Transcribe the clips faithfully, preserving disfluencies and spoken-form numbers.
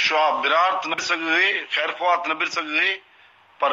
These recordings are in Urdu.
شعا برارت نہ سگے خیر خواہت نہ بر سگے پر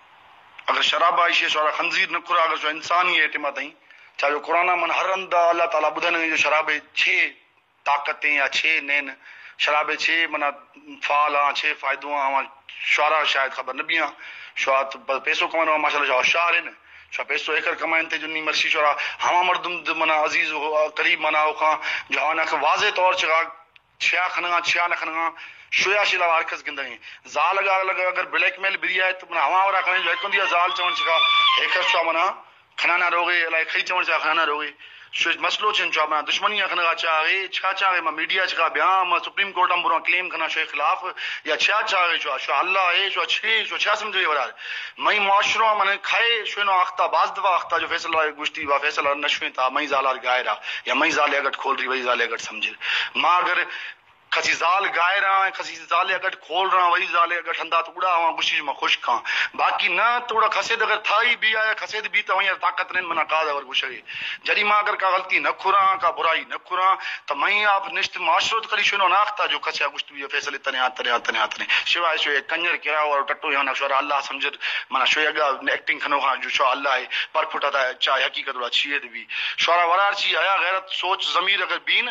اگر شراب آئیشے شعرا خنزیر نہ کرا اگر جو انسانی اعتماد تائیں چاہے جو قرآن من ہر اندہ اللہ تعالیٰ بدھن جو شراب چھ طاقتیں یا چھ نین شراب چھ منا فعال ہاں چھ فائدوں ہاں شعرا شاید خبر نہ بھی ہاں شعا پیسوں کمانا ماشاء اللہ شعار ہے نا شعا پیسوں ایکر کمائن تے جو نی مرسی شعرا ہما مردم منا عزیز قریب منا خواہ جو ہاں واضح طور چکا چھیا کھنگا چھیا نہ کھنگا شویا شیلا وارکس گندیں زال لگا لگا اگر بلیک میل بری ہے تو منا ہوا ورا کھنے جو ایک دیا زال چون چکا ایک شعا منا کھنانا روگے لائک کھئی چون چا کھنانا روگے شو مسلو چن چا منا دشمنی کھنگا چاہے چھا چاہے ما میڈیا چکا بیان ما سپریم کورٹ ہم برا کلیم کرنا شو خلاف یا چھا چاہے شو شو اللہ ہے شو چھ شو چھا سمجھے ورا میں معاشرہ من کھائے شو نو اختا باز دوا اختا جو فیصلہ گشتی وا فیصلہ نشویں تا میں زالار گائرا یا میں زالے اگٹ کھول رہی وہی زالے اگٹ سمجھ ما اگر کسی زال گائے رہا ہے کسی زالے اگٹ کھول رہا وہی زالے اگٹ ہندا توڑا ہوا گشی میں خوش کھاں باقی نہ توڑا کھسید اگر تھائی بھی آیا کھسید بھی تو وہیں طاقت نہیں منا قاد اور گشے جری ماں اگر کا غلطی نہ کھراں کا برائی نہ کھراں تو میں آپ نشت معاشرت کری شنو ناختا جو کھسیا گشت بھی فیصلے تنے تنے تنے تنے شوائے شو کنجر کیا اور ٹٹو یہاں شورا اللہ سمجھ منا شو اگا ایکٹنگ کھنو ہاں جو شو اللہ ہے پر پھٹا تھا چاہے حقیقت وڑا چیے بھی شورا ورار چی آیا غیرت سوچ ضمیر اگر بین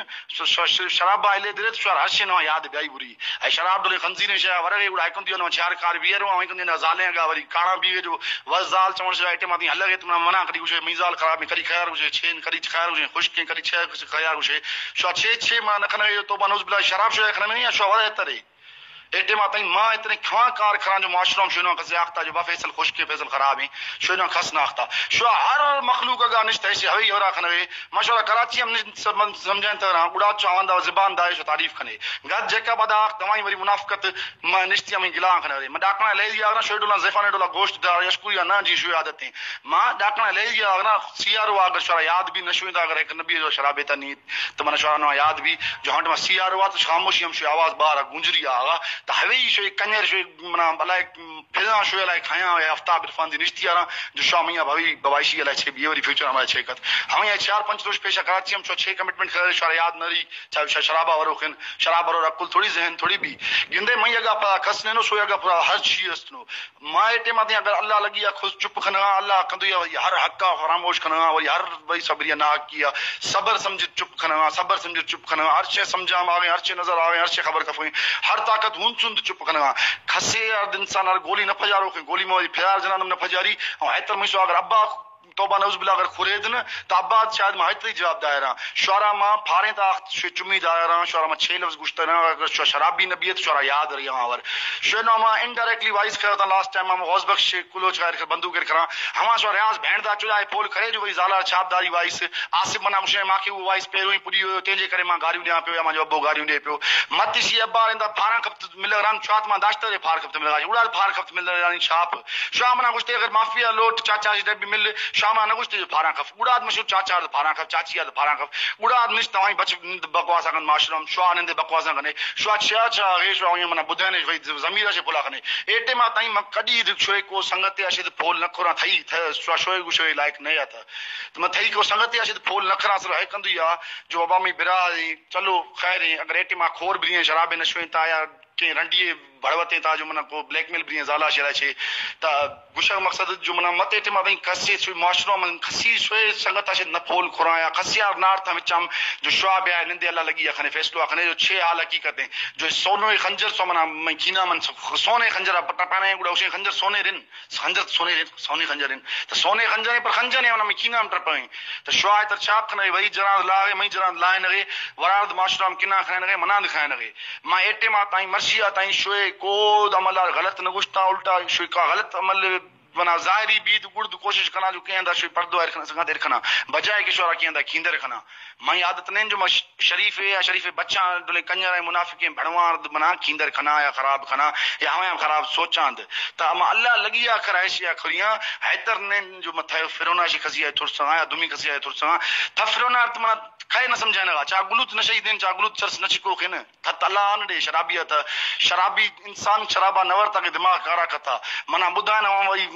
شراب آئے دے شورا ہر نو یاد بیائی بری اے شراب دل خنزیر شے ورے وڑا کون دیو نو چار کار بیرو ائی کون دینا زالے گا وری کانا بھی جو وزال چون سے ایٹم دی ہلے تم منع کری وش میزال خراب کری خیر وش چھین کری خیر وش خوش کی کری چھ خیر وش شو چھ چھ مان کھنے تو بنوز بلا شراب شے کھنے نہیں شو ورے ترے ایٹم تائیں ماں اتنے کھاں کار کھران جو معاشروں شنو کسے آختا جو با فیصل خوش کے فیصل خراب ہیں شنو کھس نہ آختا شو ہر مخلوق کا نشتے سے ہوئی اور کھنے ماشاءاللہ کراچی ہم سمجھیں تو اڑا چاوندا زبان داش تعریف کھنے گد جکا بدا دوائی وری منافقت ما نشتی ہم گلا کھنے ما ڈاکنا لے گیا نا شیڈولا زفانے ڈولا گوشت دا یشکویا نا جی شو عادتیں ما ڈاکنا لے گیا نا سیارو اگر شرا یاد بھی نشویں دا اگر ایک نبی جو شراب تنی تو من شرا نو یاد بھی جو ہنٹ ما سیارو ات خاموشی ہم شو آواز بار گونجری آغا تحوی شو کنیر شو منا بلائے پھلا شو لائے کھایا آفتاب عرفان دی نشتی آرا جو شامیہ بھائی بوائشی لائے چھ بیوری فیوچر ہمارے چھ کت ہم یہ چار پنچ روز پیشہ کراچی ہم چھ چھ کمٹمنٹ کر شرا یاد نہ رہی چاہے شرابہ وروخن شراب ورو رکل تھوڑی ذہن تھوڑی بھی گندے میں یگا پا کسنے نو سو یگا پا ہر چیز استنو ما ایٹے ماتے اگر اللہ لگیا خود چپ کھنا اللہ کندو یا ہر حق کا فراموش کھنا اور ہر بھائی صبریہ نہ کیا صبر سمجھ چپ کھنا صبر سمجھ چپ کھنا ہر چیز سمجھا آویں ہر چیز نظر آویں ہر چیز خبر کفویں ہر طاقت ہون چند چپ کھنا کھسے ہر انسان ہر گولی نہ پھجارو کہ گولی موری پھیار جنانم نہ پھجاری اور ایتر میں سو اگر ابا توبہ نوز بلا اگر خورید نا تو اباد شاید ماہتری جواب دائرہ شعرا ماں پھاریں تا شو چمی دائرہ شعرا ماں چھ لفظ گشتہ نا اگر شو شراب بھی نبیت شعرا یاد رہی ہاں اور شو نا ماں انڈائریکٹلی وائز کرتا لاسٹ ٹائم ہم غوث بخش کلو چکائر کر بندو کر کرا ہما شو ریاض بہن دا چلا ہے پول کرے جو وہی زالار چھاپ داری وائس آصف منا مشے ماں کی وہ وائس پہ ہوئی پوری تینجے کرے ماں گاریوں دیا پیو یا ماں جو ابو گاریوں دے پیو مت اسی ابا رہندا پھارا کپت مل رام چوات ماں داشتہ دے پھار کپت مل رہا اڑا پھار کپت مل رہا چھاپ شاہ منا گشتے اگر مافیا لوٹ چاچا جی بھی مل شاہ منا گشتے جو پھارا کف اڑاد مشہور چاچا دا پھارا کف چاچی دا پھارا کف اڑاد نش توائیں بچ بکواس کن معاشرم شوا نند بکواس کنے شوا چا چا غیش وای منا بدھنے وای زمیر سے پلا کنے ایٹے ما تائیں کڈی شوے کو سنگت اشد پھول نکھرا تھئی شوا شوے کو شوے لائق نہیں آتا تو میں تھئی کو سنگت اشد پھول نکھرا سر ہے کندیا جو عوامی برا چلو خیر اگر ایٹے ما کھور بھی شراب نشویں تا یا کہ رنڈی بڑوتے تا جو منا کو بلیک میل بھی زالا شرا چھے تا گشا مقصد جو منا مت ایٹے ما بین کسی سو معاشرہ من کسی سوے سنگت اشد نہ پھول کھرایا کسیا نار تھا وچم جو شعب ہے نندے اللہ لگی اخنے فیصلو اخنے جو چھ حال حقیقت ہیں جو سونو خنجر سو منا میں کینا من سونے خنجر پٹا پانے گڑا اسے خنجر سونے رن خنجر سونے رن سونے خنجر رن تو سونے خنجر پر خنجر نے میں کینا من ٹرپیں تو شعا تر چاپ کنے وہی جنان لاگے میں جنان لائے نگے وراد معاشرہ کنا کھائے نگے منا دکھائے نگے ما ایٹے ما تائیں مرشیا تائیں شوے کو عمل غلط نہ گشتا الٹا شوے کا غلط عمل بنا ظاہری بید گرد کوشش کرنا جو کہیں دا شوی پردو رکھنا سکھا دے رکھنا بجائے کہ شورا کہیں دا کھیندے رکھنا میں عادت نہیں جو شریف ہے یا شریف بچہ دلے کنجر منافقیں بھڑوار بنا کھیندے رکھنا یا خراب کھنا یا ہمیں خراب سوچاند تا اما اللہ لگیا کرائش یا کھریاں حیدر نے جو متھے فرونا شی خزیہ ترسا یا دمی خزیہ ترسا تا فرونا تمنا کھائے نہ سمجھانا گا چا گلوت نشئی دین چا گلوت چرس نہ چکو کھن تھت اللہ نے شرابیت شرابی انسان شرابا نور تک دماغ کارا کتا منا بدھا نہ وہی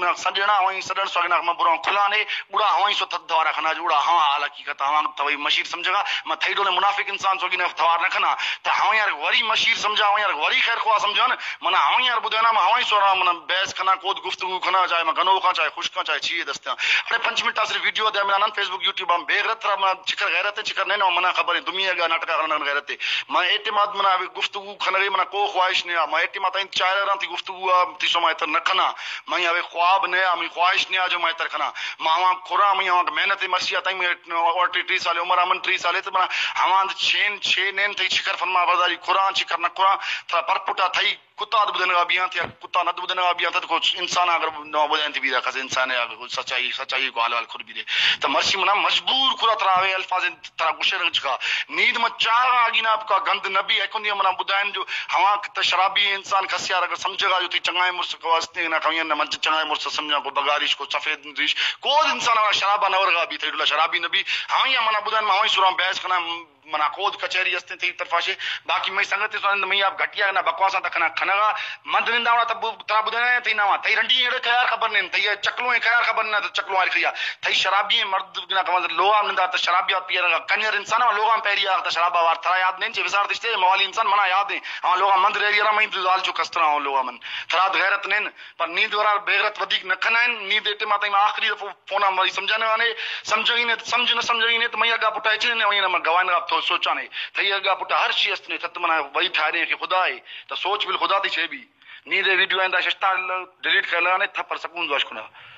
ना सजणा हवाई सडण सगना म बुरा खुलाने बुरा हवाई सो थद वारा खना जुड़ा हवा हाल हकीकत हवा तवई मशीर समझगा म थईडो ने मुनाफिक इंसान सो की ने थवार न खना त हवा यार वरी मशीर समझा हवा यार वरी खैर खुआ समझा न मना हवा यार बुदना म हवाई सो मन बहस खना कोद गुफ्तगू खना चाहे म गनो का चाहे खुश का चाहे छी दस्ता अरे पंच मिनट सिर्फ वीडियो दे मिला फेसबुक यूट्यूब हम बेगरत म चिकर गैरत चिकर ने न मना खबर दुनिया का नाटक करना गैरत म एतिमाद मना गुफ्तगू खनगे मना को ख्वाहिश ने म एतिमाद इन चाहे रहा थी गुफ्तगू ती सो मैं तर न खना मैं अवे ख्वाब ने मी ख्वाहिश ने जो मैं तर खना मावा खुरा मैं वहां मेहनत मसिया तई में और टी साल उम्र अमन टी साल तो मना हवा छेन छे नेन थई चिकर फरमा बरदारी खुरा चिकर न खुरा थरा परपुटा थई कुत्ता बुदन का बिया थे कुत्ता न बुदन का बिया था तो इंसान अगर न बुदन थी बिया खसे इंसान है सच्चाई सच्चाई को हाल हाल खुद भी दे तो मर्सी मना मजबूर खुरा तरा आवे अल्फाज तरा गुशे रंग का नींद में चाह आगी ना आपका गंद नबी है कोनी मना बुदान जो हवा त शराबी इंसान खसियार अगर समझेगा जो थी चंगाई मुर्स को वास्ते ना कमियन न मंच चंगाई मुर्स समझा को बगारिश को सफेद रिश को इंसान शराबा नवरगा भी थे शराबी नबी हाँ या मना बुदान में हवाई सुरा बहस करना मना कोद कचहरी हस्ते थी तरफाशे बाकी मैं संगत सोन मैं आप घटिया ना बकवासा तक ना खनगा मंद निंदा तब तरा बुदने थी ना थई रंडी एड़े खयार खबर ने थई चकलो खयार खबर ना तो चकलो वाली खिया थई शराबी मर्द ना कमर लोहा निंदा तो शराबिया पियर कन्यर इंसान लोगा पेरिया तो शराबा वार थरा याद नहीं विसार दिसते मवाली इंसान मना याद है हां लोगा मंद रेरिया मैं दाल जो कस्तरा हो लोगा मन थरा गैरत ने पर नींद वाला बेगरत वधिक न खना नींद एटे माता मैं आखिरी दफो फोन मारी समझाने वाले समझी ने समझ न समझी ने तो मैं अगा पुटा इचने ने वही ना गवान का तो सोचा नहीं थई अगा पुटा हर शी ने थत मना वही ठारे के खुदा है तो सोच बिल खुदा थी छे भी नींद वीडियो आंदा शस्ता डिलीट कर लाने थपर सकून जोश खुना